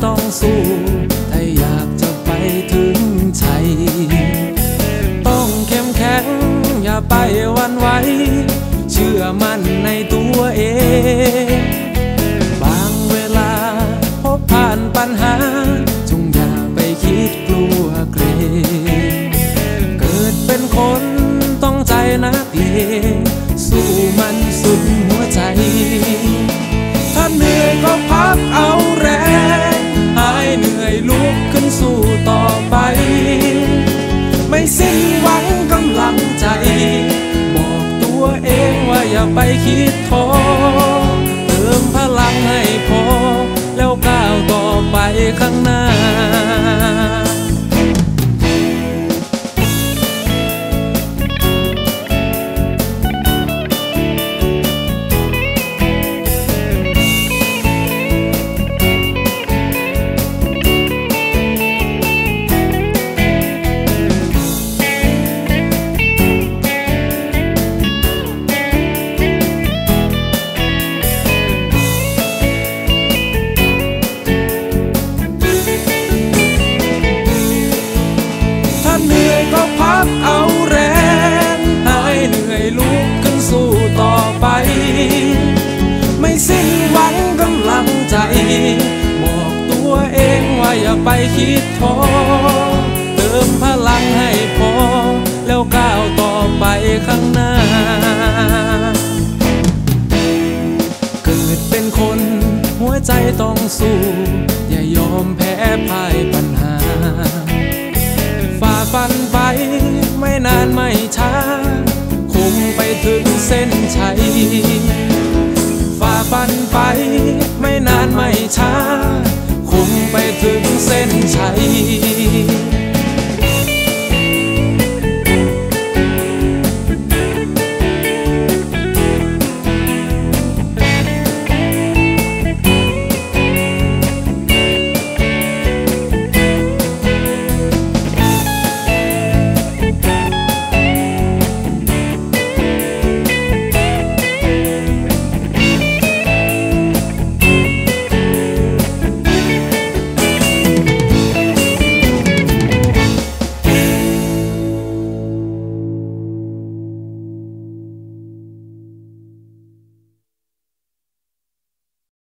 ต้องสู้ถ้าอยากจะไปถึงชัยต้องเข้มแข็งอย่าไปหวั่นไหวเชื่อมั่นในตัวเองบางเวลาพบผ่านปัญหาจงอย่าไปคิดกลัวเกรงเกิดเป็นคนต้องใจนักเลงสู้มันสุดหัวใจถ้าเหนื่อยก็พักเอาแรงหายเหนื่อยลุกขึ้นสู้ต่อไปไม่สิ้นหวังกำลังใจบอกตัวเองว่าอย่าไปคิดท้อเติมพลังให้พอแล้วก้าวต่อไปข้างหน้าเอาแรงหายเหนื่อยลุกขึ้นสู้ต่อไปไม่สิ้นหวังกำลังใจบอกตัวเองว่าอย่าไปคิดท้อเติมพลังให้พอแล้วก้าวต่อไปข้างหน้าเกิดเป็นคนหัวใจต้องสู้อย่ายอมแพ้พ่ายปัญหาฝ่าฟันไปไม่นานไม่ช้าคงไปถึงเส้นชัยฝ่าฟันไปไม่นานไม่ช้าคงไปถึงเส้นชัย